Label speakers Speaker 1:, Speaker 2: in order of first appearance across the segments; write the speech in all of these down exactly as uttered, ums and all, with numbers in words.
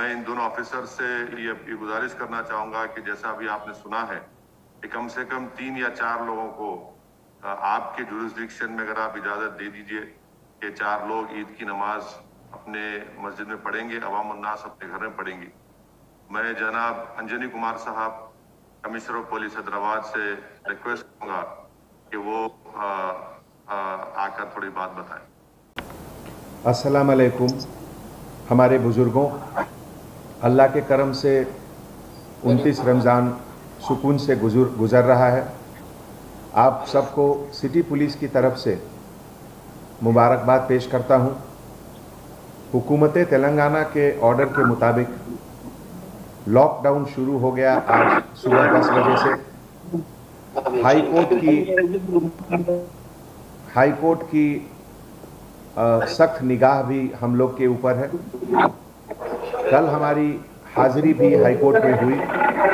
Speaker 1: मैं इन दोनों ऑफिसर से ये, ये गुजारिश करना चाहूंगा कि जैसा अभी आपने सुना है कि कम से कम तीन या चार लोगों को आपके जुरिस्डिक्शन में अगर आप इजाजत दे दीजिए कि चार लोग ईद की नमाज अपने मस्जिद में पढ़ेंगे, अवाम उन्नास अपने घर में पढ़ेंगी। मैं जनाब अंजनी कुमार साहब कमिश्नर ऑफ पुलिस हैदराबाद से रिक्वेस्ट करूंगा कि वो आ, आ, आकर थोड़ी बात बताएं।
Speaker 2: अस्सलाम वालेकुम। हमारे बुजुर्गों, अल्लाह के करम से उनतीस रमज़ान सुकून से गुजर गुजर रहा है। आप सबको सिटी पुलिस की तरफ से मुबारकबाद पेश करता हूं। हुकूमत तेलंगाना के ऑर्डर के मुताबिक लॉकडाउन शुरू हो गया आज सुबह दस बजे से। हाई कोर्ट की हाई कोर्ट की सख्त निगाह भी हम लोग के ऊपर है। कल हमारी हाजिरी भी हाई कोर्ट में हुई।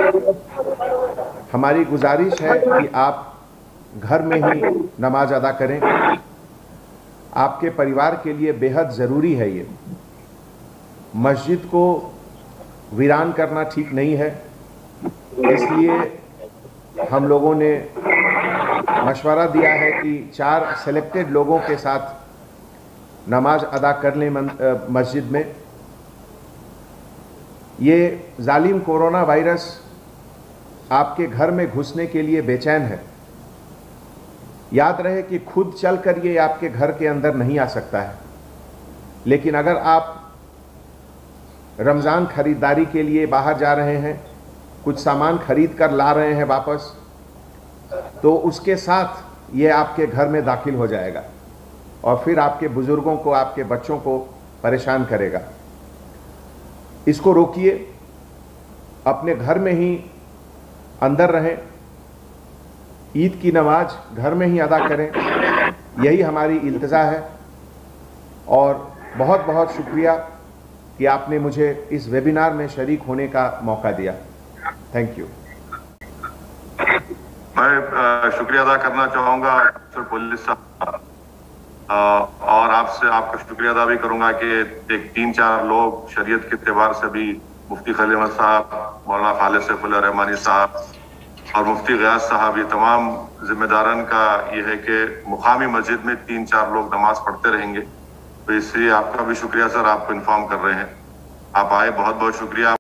Speaker 2: हमारी गुजारिश है कि आप घर में ही नमाज अदा करें। आपके परिवार के लिए बेहद ज़रूरी है। ये मस्जिद को वीरान करना ठीक नहीं है, इसलिए हम लोगों ने मशवरा दिया है कि चार सेलेक्टेड लोगों के साथ नमाज अदा कर लें मस्जिद में। ये जालिम कोरोना वायरस आपके घर में घुसने के लिए बेचैन है। याद रहे कि खुद चलकर ये आपके घर के अंदर नहीं आ सकता है, लेकिन अगर आप रमज़ान खरीदारी के लिए बाहर जा रहे हैं, कुछ सामान खरीद कर ला रहे हैं वापस, तो उसके साथ ये आपके घर में दाखिल हो जाएगा और फिर आपके बुजुर्गों को, आपके बच्चों को परेशान करेगा। इसको रोकिए, अपने घर में ही अंदर रहें, ईद की नमाज घर में ही अदा करें, यही हमारी इल्तिजा है। और बहुत बहुत शुक्रिया कि आपने मुझे इस वेबिनार में शरीक होने का मौका दिया। Thank you.
Speaker 1: मैं शुक्रिया अदा करना चाहूँगा पुलिस साहब, और आपसे आपका शुक्रिया अदा भी करूँगा कि एक तीन चार लोग शरीयत के एतबार से भी मुफ्ती खलील अहमद साहब, मौलाना खालिद सैफुल्लाह रहमानी साहब और मुफ्ती गयास साहब, ये तमाम जिम्मेदारन का ये है कि मुकामी मस्जिद में तीन चार लोग नमाज पढ़ते रहेंगे। तो इसलिए आपका भी शुक्रिया सर, आपको इन्फॉर्म कर रहे हैं। आप आए, बहुत बहुत शुक्रिया।